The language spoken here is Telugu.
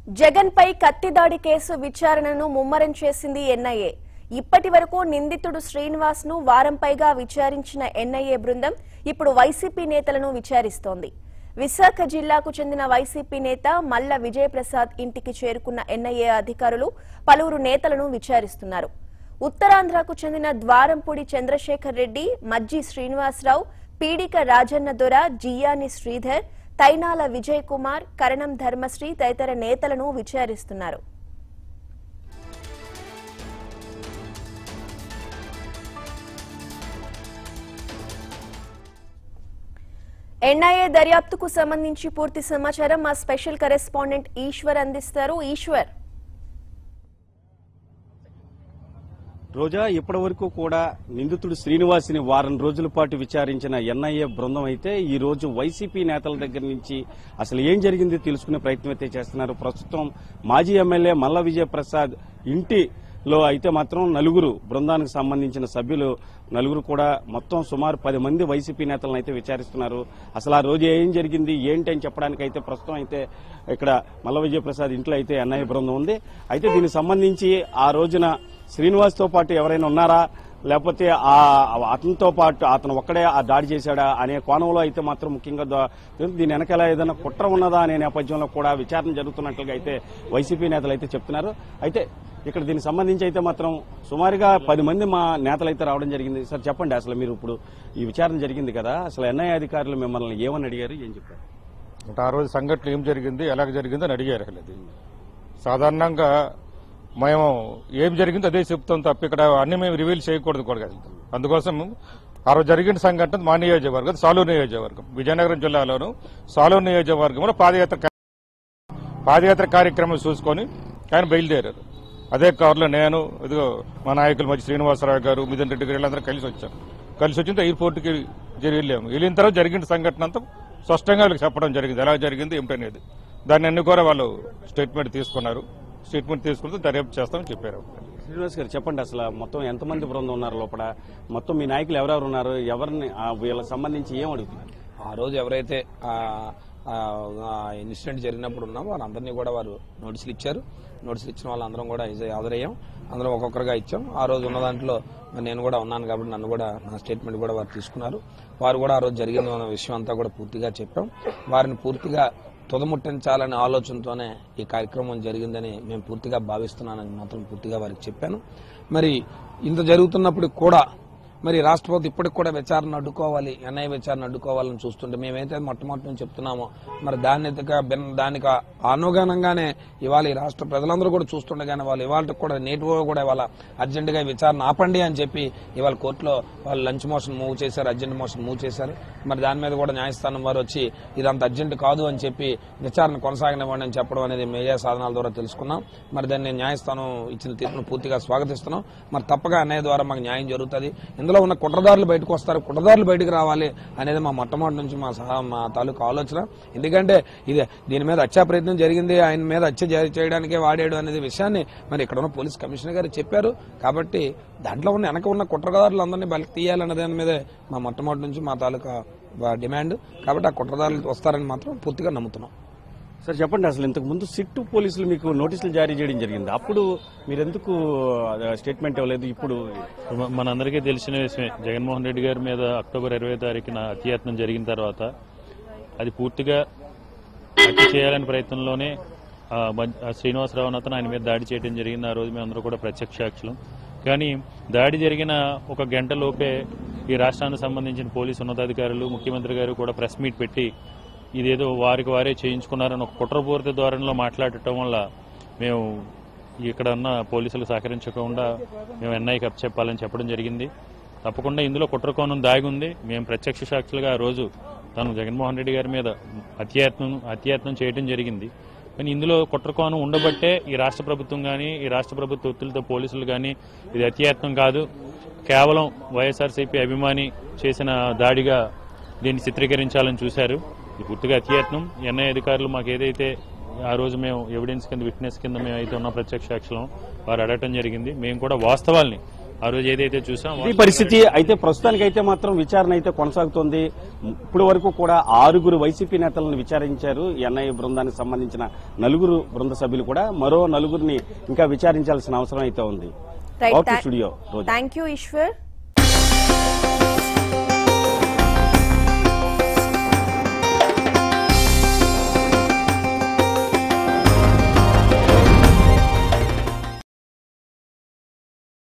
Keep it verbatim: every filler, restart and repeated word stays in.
జగన్ పై కత్తిదాడి కేసు విచారణను ముమ్మరం చేసింది ఎన్ఐఏ. ఇప్పటి వరకు నిందితుడు శ్రీనివాస్ ను వారం పైగా విచారించిన ఎన్ఐఏ బృందం ఇప్పుడు వైసీపీ నేతలను విచారిస్తోంది. విశాఖ జిల్లాకు చెందిన వైసీపీ నేత మల్ల విజయప్రసాద్ ఇంటికి చేరుకున్న ఎన్ఐఏ అధికారులు పలువురు నేతలను విచారిస్తున్నారు. ఉత్తరాంధ్రకు చెందిన ద్వారంపూడి చంద్రశేఖర్ రెడ్డి, మజ్జి శ్రీనివాసరావు, పీడిక రాజన్న దొర, జియాని శ్రీధర్, తైనాల విజయ్ కుమార్, కరణం ధర్మశ్రీ తదితర నేతలను విచారిస్తున్నారు. ఎన్ఐఏ దర్యాప్తుకు సంబంధించి పూర్తి సమాచారం మా స్పెషల్ కరెస్పాండెంట్ ఈశ్వర్ అందిస్తారు. ఈశ్వర్, రోజా, ఇప్పటి వరకు కూడా నిందితుడు శ్రీనివాస్ని వారం రోజుల పాటు విచారించిన ఎన్ఐఏ బృందం అయితే ఈ రోజు వైసీపీ నేతల దగ్గర నుంచి అసలు ఏం జరిగింది తెలుసుకునే ప్రయత్నం అయితే చేస్తున్నారు. ప్రస్తుతం మాజీ ఎమ్మెల్యే మల్ల విజయప్రసాద్ ఇంటిలో అయితే మాత్రం నలుగురు బృందానికి సంబంధించిన సభ్యులు నలుగురు కూడా మొత్తం సుమారు పది మంది వైసీపీ నేతలను అయితే విచారిస్తున్నారు. అసలు ఆ రోజు ఏం జరిగింది ఏంటి అని చెప్పడానికి అయితే ప్రస్తుతం అయితే ఇక్కడ మల్ల విజయప్రసాద్ ఇంట్లో అయితే ఎన్ఐఏ బృందం ఉంది. అయితే దీనికి సంబంధించి ఆ రోజున శ్రీనివాస్ తో పాటు ఎవరైనా ఉన్నారా, లేకపోతే ఆ అతనితో పాటు అతను ఒక్కడే ఆ దాడి చేశాడా అనే కోణంలో అయితే మాత్రం ముఖ్యంగా దీని వెనకాల ఏదైనా కుట్ర ఉన్నదా అనే నేపథ్యంలో కూడా విచారణ జరుగుతున్నట్లుగా అయితే వైసీపీ నేతలు అయితే చెప్తున్నారు. అయితే ఇక్కడ దీనికి సంబంధించి అయితే మాత్రం సుమారుగా పది మంది మా నేతలు అయితే రావడం జరిగింది. సార్ చెప్పండి, అసలు మీరు ఇప్పుడు ఈ విచారణ జరిగింది కదా, అసలు ఎన్ఐఏ అధికారులు మిమ్మల్ని ఏమని అడిగారు, ఏం చెప్పారు? అంటే ఆ రోజు సంఘటన ఏం జరిగింది, ఎలాగ జరిగింది అని అడిగారు. అది సాధారణంగా మేము ఏం జరిగిందో అదే చెప్తాం తప్ప ఇక్కడ అన్ని మేము రివీల్ చేయకూడదు కూడా. అందుకోసం ఆ రోజు జరిగిన సంఘటన మా నియోజకవర్గం సాలూరు నియోజకవర్గం విజయనగరం జిల్లాలోను సాలూరు నియోజకవర్గంలో పాదయాత్ర పాదయాత్ర కార్యక్రమం చూసుకొని ఆయన బయలుదేరారు. అదే కారులో నేను, ఇదిగో మా నాయకులు మధ్య శ్రీనివాసరావు గారు, మిథున్ రెడ్డి గారు వీళ్ళందరూ కలిసి వచ్చాం. కలిసి వచ్చింది ఎయిర్పోర్ట్కి వెళ్ళాము. వెళ్ళిన తర్వాత జరిగిన సంఘటన అంతా స్పష్టంగా వాళ్ళకి చెప్పడం జరిగింది, ఎలా జరిగింది ఏమిటనేది. దాన్ని అన్ని కూడా వాళ్ళు స్టేట్మెంట్ తీసుకున్నారు. స్టేట్మెంట్ తీసుకుంటే దర్యాప్తు చేస్తామని చెప్పారు. శ్రీనివాస్ గారు చెప్పండి, అసలు మొత్తం ఎంతమంది బృందం ఉన్నారు లోపల, మొత్తం మీ నాయకులు ఎవరెవరు ఉన్నారు, ఎవరిని వీళ్ళకి సంబంధించి ఏం అడుగుతున్నారు? ఆ రోజు ఎవరైతే ఇన్సిడెంట్ జరిగినప్పుడు ఉన్నామో వాళ్ళందరినీ కూడా వారు నోటీసులు ఇచ్చారు. నోటీసులు ఇచ్చిన వాళ్ళందరం కూడా హాజరయ్యాం. అందరం ఒక్కొక్కరుగా ఇచ్చాం. ఆ రోజు ఉన్న దాంట్లో నేను కూడా ఉన్నాను కాబట్టి నన్ను కూడా నా స్టేట్మెంట్ కూడా వారు తీసుకున్నారు. వారు కూడా ఆ రోజు జరిగిన విషయం అంతా కూడా పూర్తిగా చెప్పాం. వారిని పూర్తిగా తుదముట్టించాలనే ఆలోచనతోనే ఈ కార్యక్రమం జరిగిందని మేము పూర్తిగా భావిస్తున్నానని మాత్రం పూర్తిగా వారికి చెప్పాను. మరి ఇంత జరుగుతున్నప్పుడు కూడా మరి రాష్ట్ర ప్రభుత్వం ఇప్పటికి కూడా విచారణ అడ్డుకోవాలి, ఎన్ఐఏ విచారణ అడ్డుకోవాలని చూస్తుంటే మేమైతే మొట్టమొదటి నుంచి చెప్తున్నామో మరి దాన్ని దానికి అనుగుణంగానే ఇవాళ ఈ రాష్ట్ర ప్రజలందరూ కూడా చూస్తుండగానే వాళ్ళు ఇవాళ కూడా నేటి కూడా ఇవాళ అర్జెంటుగా విచారణ ఆపండి అని చెప్పి ఇవాళ కోర్టులో వాళ్ళు లంచ్ మోషన్ మూవ్ చేశారు, అర్జెంట్ మోషన్ మూవ్ చేశారు. మరి దాని మీద కూడా న్యాయస్థానం వారు వచ్చి ఇదంత అర్జెంట్ కాదు అని చెప్పి విచారణ కొనసాగనివ్వండి అని చెప్పడం అనేది మీడియా సాధనాల ద్వారా తెలుసుకున్నాం. మరి దాన్ని న్యాయస్థానం ఇచ్చిన తీర్పును పూర్తిగా స్వాగతిస్తున్నాం. మరి తప్పగా అన్నయ్య ద్వారా మాకు న్యాయం జరుగుతుంది. ఇందులో ఉన్న కుట్రదారులు బయటకు వస్తారు, కుట్రదారులు బయటకు రావాలి అనేది మా మొట్టమొదటి నుంచి మా సహా మా తాలూకు ఆలోచన. ఎందుకంటే ఇది దీని మీద హత్యా ప్రయత్నం జరిగింది, ఆయన మీద హత్య చేయడానికే వాడాడు అనేది విషయాన్ని మరి ఇక్కడ ఉన్న పోలీస్ కమిషనర్ గారు చెప్పారు. కాబట్టి దాంట్లో ఉన్న వెనక ఉన్న కుట్రదారులు అందరినీ బయటకు తీయాలన్న దాని మీదే మా మొట్టమొదటి నుంచి మా తాలూకా డిమాండ్. కాబట్టి ఆ కుట్రదారులు వస్తారని మాత్రం పూర్తిగా నమ్ముతున్నాం. సార్ చెప్పండి, అసలు ఇంతకు ముందు సిట్టు పోలీసులు మీకు నోటీసులు జారీ చేయడం జరిగింది, అప్పుడు మీరెందుకు స్టేట్మెంట్ ఇవ్వలేదు? ఇప్పుడు మనందరికీ తెలిసిన విషయమే, జగన్మోహన్ రెడ్డి గారి మీద అక్టోబర్ ఇరవై తారీఖున హత్యాయత్నం జరిగిన తర్వాత అది పూర్తిగా హత్య చేయాలనే ప్రయత్నంలోనే శ్రీనివాసరావు అతను ఆయన మీద దాడి చేయడం జరిగింది. ఆ రోజు మేమందరూ కూడా ప్రత్యక్ష సాక్షులం. కానీ దాడి జరిగిన ఒక గంట లోపే ఈ రాష్ట్రానికి సంబంధించిన పోలీసు ఉన్నతాధికారులు, ముఖ్యమంత్రి గారు కూడా ప్రెస్ మీట్ పెట్టి ఇదేదో వారికి వారే చేయించుకున్నారని ఒక కుట్రపూరిత ధోరణిలో మాట్లాడటం వల్ల మేము ఇక్కడ ఉన్న పోలీసులు సహకరించకుండా మేము ఎన్ఐకి అప్ చెప్పాలని చెప్పడం జరిగింది. తప్పకుండా ఇందులో కుట్రకోణం దాగి ఉంది. మేము ప్రత్యక్ష సాక్షులుగా ఆ రోజు తను జగన్మోహన్ రెడ్డి గారి మీద హత్యాయత్నం హత్యాయత్నం చేయడం జరిగింది. కానీ ఇందులో కుట్రకోణం ఉండబట్టే ఈ రాష్ట్ర ప్రభుత్వం కానీ ఈ రాష్ట్ర ప్రభుత్వ ఒత్తిడితో పోలీసులు కానీ ఇది హత్యాయత్నం కాదు, కేవలం వైఎస్ఆర్సీపీ అభిమాని చేసిన దాడిగా దీన్ని చిత్రీకరించాలని చూశారు. ఇది పూర్తిగా హత్యాయత్నం. ఎన్ఐఏ అధికారులు మాకు ఏదైతే ఆ రోజు మేము ఎవిడెన్స్ కింద విట్నెస్ కింద మేము అయితే ఉన్న ప్రత్యక్ష సాక్షులం వారు అడగటం జరిగింది. మేము కూడా వాస్తవాల్ని ఆ రోజు ఏదైతే చూసాం ఈ పరిస్థితి అయితే ప్రస్తుతానికి అయితే మాత్రం విచారణ అయితే కొనసాగుతోంది. ఇప్పటి వరకు కూడా ఆరుగురు వైసీపీ నేతలను విచారించారు. ఎన్ఐఏ బృందానికి సంబంధించిన నలుగురు బృంద సభ్యులు కూడా మరో నలుగురిని ఇంకా విచారించాల్సిన అవసరం అయితే ఉంది. Right, studio thank you Eshwar.